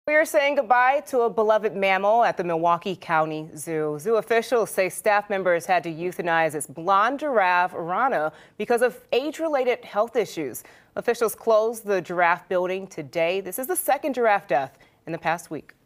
We are saying goodbye to a beloved mammal at the Milwaukee County Zoo. Zoo officials say staff members had to euthanize its blonde giraffe, Rahna, because of age-related health issues. Officials closed the giraffe building today. This is the second giraffe death in the past week.